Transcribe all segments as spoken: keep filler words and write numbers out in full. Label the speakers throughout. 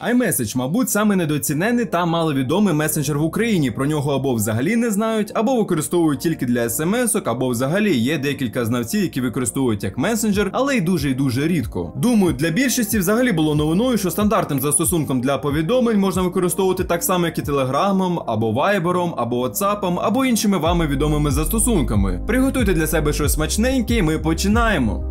Speaker 1: iMessage, мабуть, саме недооцінений та маловідомий месенджер в Україні. Про нього або взагалі не знають, або використовують тільки для смс-ок, або взагалі є декілька знавців, які використовують як месенджер, але й дуже і дуже рідко. Думаю, для більшості взагалі було новиною, що стандартним застосунком для повідомлень можна використовувати так само, як і Телеграмом, або Вайбером, або Ватсапом, або іншими вами відомими застосунками. Приготуйте для себе щось смачненьке, і ми починаємо.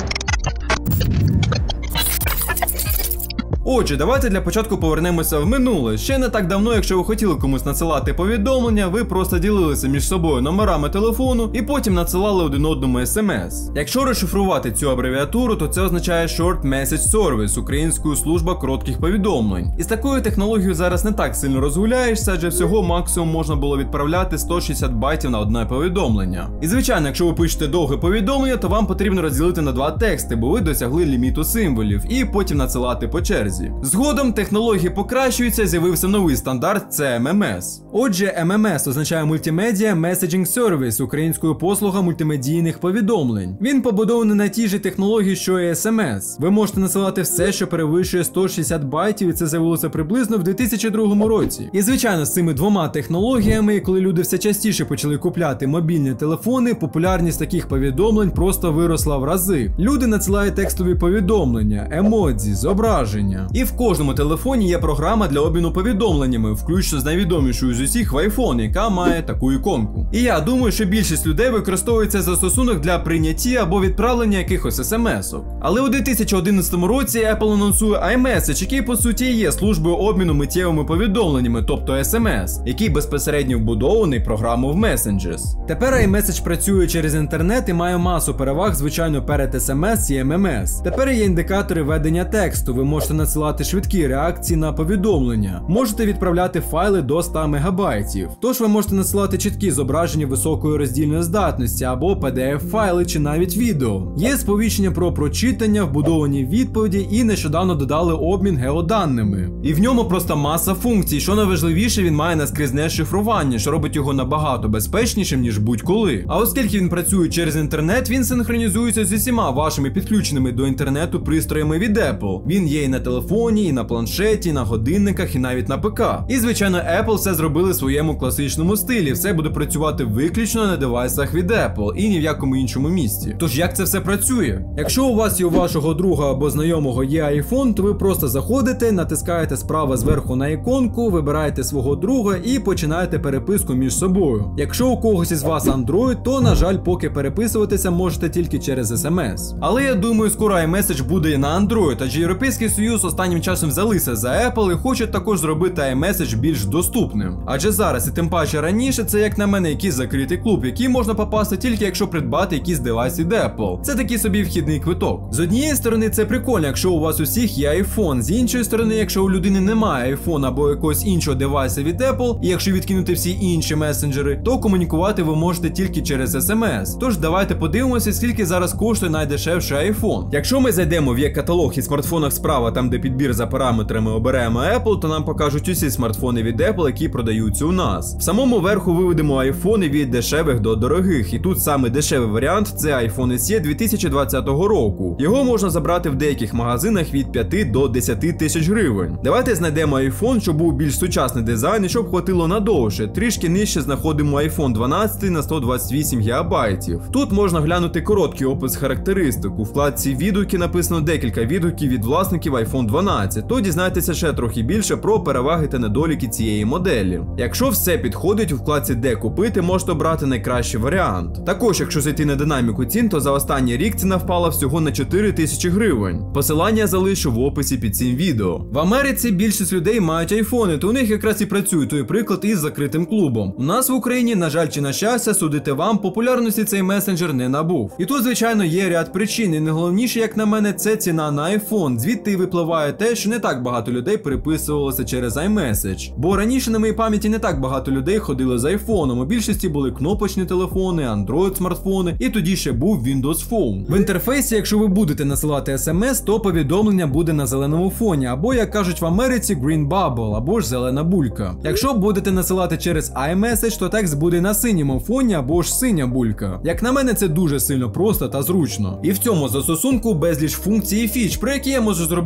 Speaker 1: Отже, давайте для початку повернемося в минуле. Ще не так давно, якщо ви хотіли комусь надсилати повідомлення, ви просто ділилися між собою номерами телефону і потім надсилали один одному смс. Якщо розшифрувати цю абревіатуру, то це означає Short Message Service, українською служба коротких повідомлень. І з такою технологією зараз не так сильно розгуляєшся, адже всього максимум можна було відправляти сто шістдесят байтів на одне повідомлення. І звичайно, якщо ви пишете довге повідомлення, то вам потрібно розділити на два тексти, бо ви досягли ліміту символів, і потім надсилати по черзі. Згодом технології покращуються, з'явився новий стандарт – це ем ем ес. Отже, ем ем ес означає Multimedia Messaging Service, українською послуга мультимедійних повідомлень. Він побудований на тій же технології, що і ес ем ес. Ви можете насилати все, що перевищує сто шістдесят байтів, і це з'явилося приблизно в дві тисячі другому році. І звичайно, з цими двома технологіями, коли люди все частіше почали купляти мобільні телефони, популярність таких повідомлень просто виросла в рази. Люди надсилають текстові повідомлення, емодзі, зображення. І в кожному телефоні є програма для обміну повідомленнями, включно з найвідомішою з усіх в iPhone, яка має таку іконку. І я думаю, що більшість людей використовує цей застосунок для прийняття або відправлення якихось смс-ок. Але у дві тисячі одинадцятому році Apple анонсує iMessage, який по суті є службою обміну миттєвими повідомленнями, тобто ес ем ес, який безпосередньо вбудований в програму в Messages. Тепер iMessage працює через інтернет і має масу переваг, звичайно, перед ес ем ес і ем ем ес. Тепер є індикатори ведення тексту, ви можете надсилати швидкі реакції на повідомлення. Можете відправляти файли до ста мегабайтів. Тож ви можете надсилати чіткі зображення високої роздільної здатності або пі ді еф-файли чи навіть відео. Є сповіщення про прочитання, вбудовані відповіді і нещодавно додали обмін геоданими. І в ньому просто маса функцій, що найважливіше, він має наскрізне шифрування, що робить його набагато безпечнішим, ніж будь-коли. А оскільки він працює через інтернет, він синхронізується з усіма вашими підключеними до інтернету пристроями від Apple. Він є і на телефоні, і на планшеті, і на годинниках, і навіть на ПК. І, звичайно, Apple все зробили в своєму класичному стилі. Все буде працювати виключно на девайсах від Apple і ні в якому іншому місці. Тож як це все працює? Якщо у вас і у вашого друга або знайомого є iPhone, то ви просто заходите, натискаєте справа зверху на іконку, вибираєте свого друга і починаєте переписку між собою. Якщо у когось із вас Android, то, на жаль, поки переписуватися можете тільки через ес ем ес. Але я думаю, скоро iMessage буде і на Android, адже Європейський Союз останнім часом взялися за Apple і хочуть також зробити iMessage більш доступним. Адже зараз, і тим паче раніше, це, як на мене, якийсь закритий клуб, який можна попасти тільки якщо придбати якийсь девайс від Apple. Це такий собі вхідний квиток. З однієї сторони це прикольно, якщо у вас усіх є iPhone, з іншої сторони, якщо у людини немає iPhone або якогось іншого девайса від Apple, і якщо відкинути всі інші месенджери, то комунікувати ви можете тільки через ес ем ес. Тож давайте подивимося, скільки зараз коштує найдешевший iPhone. Якщо ми зайдемо в є-каталог і смартфонах справа, там де підбір за параметрами оберемо Apple, то нам покажуть усі смартфони від Apple, які продаються у нас. В самому верху виведемо айфони від дешевих до дорогих, і тут саме дешевий варіант – це iPhone ес і дві тисячі двадцятого року. Його можна забрати в деяких магазинах від п'яти до десяти тисяч гривень. Давайте знайдемо iPhone, щоб був більш сучасний дизайн і щоб хватило надовше. Трішки нижче знаходимо iPhone дванадцять на сто двадцять вісім гігабайтів. Тут можна глянути короткий опис характеристик. У вкладці відгуки написано декілька відгуків від власників iPhone дванадцять, то дізнайтеся ще трохи більше про переваги та недоліки цієї моделі. Якщо все підходить, у вкладці «Де купити» можете обрати найкращий варіант. Також, якщо зайти на динаміку цін, то за останній рік ціна впала всього на чотири тисячі гривень. Посилання залишу в описі під цим відео. В Америці більшість людей мають айфони, то у них якраз і працює той приклад із закритим клубом. У нас в Україні, на жаль чи на щастя, судити вам, популярності цей месенджер не набув. І тут, звичайно, є ряд причин, і найголовніше, як на мене, це ціна на iPhone. Звідти випливає те, що не так багато людей переписувалося через iMessage. Бо раніше на моїй пам'яті не так багато людей ходили з айфоном, у більшості були кнопочні телефони, Android смартфони, і тоді ще був Windows Phone. В інтерфейсі, якщо ви будете насилати смс, то повідомлення буде на зеленому фоні, або, як кажуть в Америці, Green Bubble, або ж зелена булька. Якщо будете насилати через iMessage, то текст буде на синьому фоні, або ж синя булька. Як на мене, це дуже сильно просто та зручно. І в цьому застосунку безліч функцій і фіч, про які я можу зробити окремі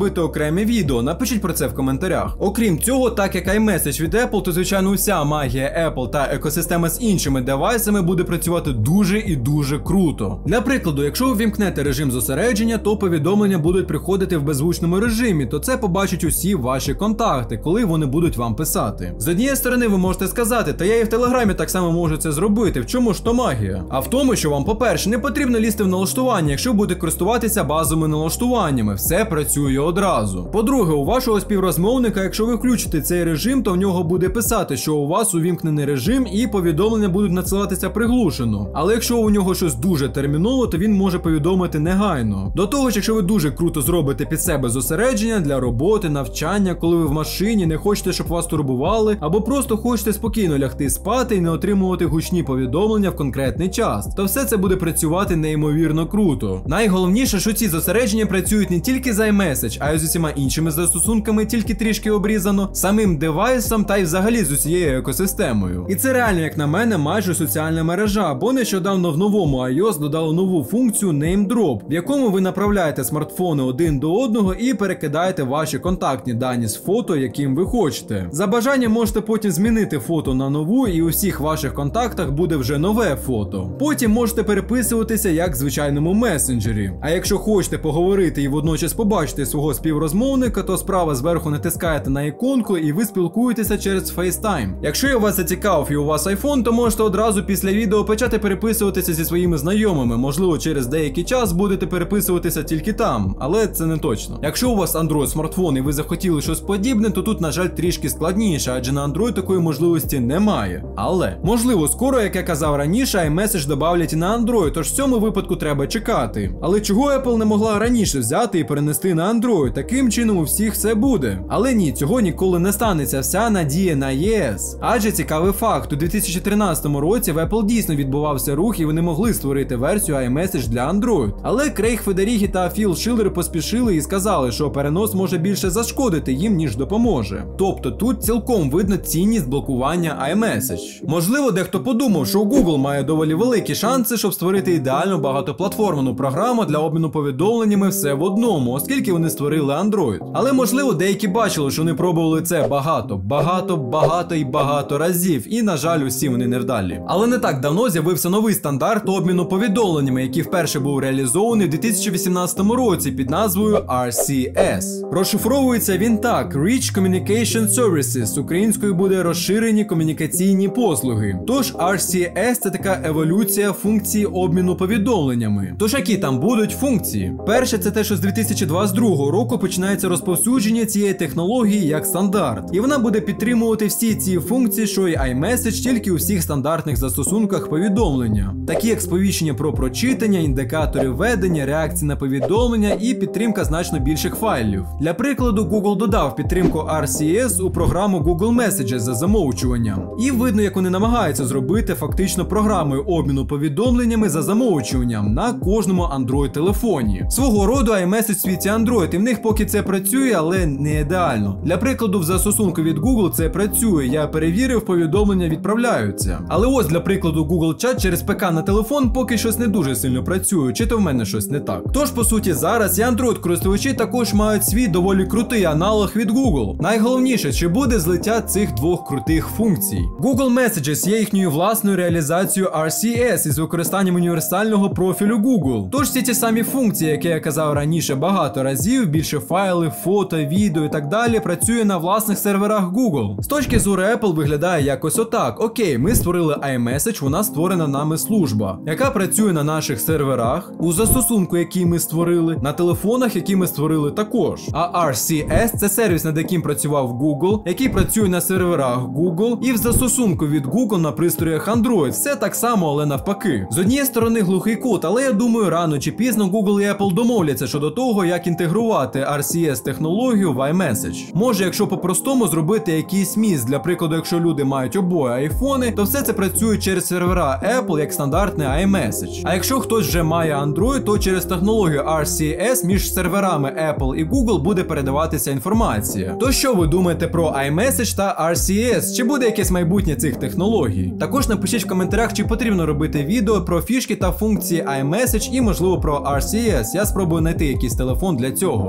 Speaker 1: окреме відео, напишіть про це в коментарях. Окрім цього, так як iMessage від Apple, то звичайно уся магія Apple та екосистема з іншими девайсами буде працювати дуже і дуже круто. Для прикладу, якщо ви вімкнете режим зосередження, то повідомлення будуть приходити в беззвучному режимі, то це побачать усі ваші контакти, коли вони будуть вам писати. З однієї сторони ви можете сказати, та я і в Телеграмі так само можу це зробити, в чому ж то магія? А в тому, що вам, по-перше, не потрібно лізти в налаштування, якщо будете користуватися базовими налаштуваннями, все працює одразу. По-друге, у вашого співрозмовника, якщо ви включите цей режим, то в нього буде писати, що у вас увімкнений режим і повідомлення будуть надсилатися приглушено. Але якщо у нього щось дуже терміново, то він може повідомити негайно. До того ж, якщо ви дуже круто зробите під себе зосередження для роботи, навчання, коли ви в машині, не хочете, щоб вас турбували, або просто хочете спокійно лягти спати і не отримувати гучні повідомлення в конкретний час, то все це буде працювати неймовірно круто. Найголовніше, що ці зосередження працюють не тільки з iMessage, а й з усіма іншими застосунками, тільки трішки обрізано, самим девайсом та й взагалі з усією екосистемою. І це реально, як на мене, майже соціальна мережа, бо нещодавно в новому iOS додали нову функцію Name Drop, в якому ви направляєте смартфони один до одного і перекидаєте ваші контактні дані з фото, яким ви хочете. За бажанням можете потім змінити фото на нову, і у всіх ваших контактах буде вже нове фото. Потім можете переписуватися як в звичайному месенджері. А якщо хочете поговорити і водночас побачити свого співрозмовника, то справа зверху натискаєте на іконку і ви спілкуєтеся через FaceTime. Якщо я вас зацікавив і у вас iPhone, то можете одразу після відео почати переписуватися зі своїми знайомими. Можливо, через деякий час будете переписуватися тільки там, але це не точно. Якщо у вас Android смартфон і ви захотіли щось подібне, то тут, на жаль, трішки складніше, адже на Android такої можливості немає. Але, можливо, скоро, як я казав раніше, iMessage добавлять і на Android, тож в цьому випадку треба чекати. Але чого Apple не могла раніше взяти і перенести на Android? Таким чином у всіх все буде. Але ні, цього ніколи не станеться, вся надія на єс. Адже цікавий факт, у дві тисячі тринадцятому році в Apple дійсно відбувався рух і вони могли створити версію iMessage для Android. Але Крейг Федерігі та Філ Шиллер поспішили і сказали, що перенос може більше зашкодити їм, ніж допоможе. Тобто тут цілком видно цінність блокування iMessage. Можливо, дехто подумав, що Google має доволі великі шанси, щоб створити ідеальну багатоплатформену програму для обміну повідомленнями все в одному, оскільки вони створили Android. Але можливо деякі бачили, що вони пробували це багато, багато, багато і багато разів, і на жаль усі вони невдалі. Але не так давно з'явився новий стандарт обміну повідомленнями, який вперше був реалізований у дві тисячі вісімнадцятому році під назвою ар сі ес. Розшифровується він так: Rich Communication Services, українською буде розширені комунікаційні послуги. Тож ар сі ес це така еволюція функції обміну повідомленнями. Тож які там будуть функції? Перше, це те, що з дві тисячі двадцять другого року починається розповсюдження цієї технології як стандарт. І вона буде підтримувати всі ці функції, що і iMessage, тільки у всіх стандартних застосунках повідомлення. Такі як сповіщення про прочитання, індикатори ведення, реакції на повідомлення і підтримка значно більших файлів. Для прикладу, Google додав підтримку ар сі ес у програму Google Messages за замовчуванням. І видно, як вони намагаються зробити фактично програмою обміну повідомленнями за замовчуванням на кожному Android-телефоні. Свого роду iMessage в світі Android, і в них поки це працює, але не ідеально. Для прикладу, в застосунку від Google це працює, я перевірив, повідомлення відправляються. Але ось для прикладу Google Chat через ПК на телефон поки щось не дуже сильно працює, чи то в мене щось не так. Тож, по суті, зараз і Android-користувачі також мають свій доволі крутий аналог від Google. Найголовніше, чи буде злиття цих двох крутих функцій. Google Messages є їхньою власною реалізацією ар сі ес із використанням універсального профілю Google. Тож всі ті самі функції, які я казав раніше багато разів, більше файли, фото, відео і так далі, працює на власних серверах Google. З точки зору Apple виглядає якось отак. Окей, ми створили iMessage, вона створена нами служба, яка працює на наших серверах, у застосунку, який ми створили, на телефонах, які ми створили також. А ар сі ес – це сервіс, над яким працював Google, який працює на серверах Google і в застосунку від Google на пристроях Android. Все так само, але навпаки. З однієї сторони глухий кут, але я думаю, рано чи пізно Google і Apple домовляться щодо того, як інтегрувати ар сі ес-технологію в iMessage. Може, якщо по-простому зробити якийсь міст, для прикладу, якщо люди мають обоє айфони, то все це працює через сервера Apple як стандартний iMessage. А якщо хтось вже має Android, то через технологію ар сі ес між серверами Apple і Google буде передаватися інформація. То що ви думаєте про iMessage та ар сі ес? Чи буде якесь майбутнє цих технологій? Також напишіть в коментарях, чи потрібно робити відео про фішки та функції iMessage і, можливо, про ар сі ес. Я спробую знайти якийсь телефон для цього. І як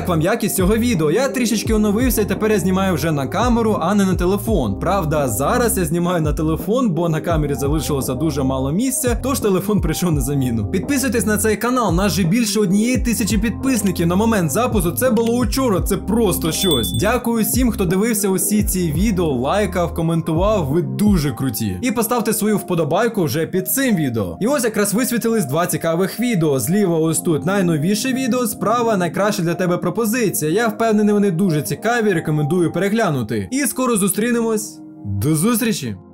Speaker 1: вам якість цього відео? Я трішечки оновився і тепер я знімаю вже на камеру, а не на телефон. Правда, зараз я знімаю на телефон, бо на камері залишилося дуже мало місця, тож телефон прийшов на заміну. Підписуйтесь на цей канал, нас же більше однієї тисячі підписників на момент запису. Це було учора, це просто щось. Дякую всім, хто дивився усі ці відео, лайкав, коментував, ви дуже круті. І поставте свою вподобайку вже під цим відео. І ось якраз висвітились два цікавих відео. Зліва ось тут найновіше відео, справа найкраща для тебе пропозиція. Я впевнений, вони дуже цікаві, рекомендую переглянути. І скоро зустрінемось. До зустрічі!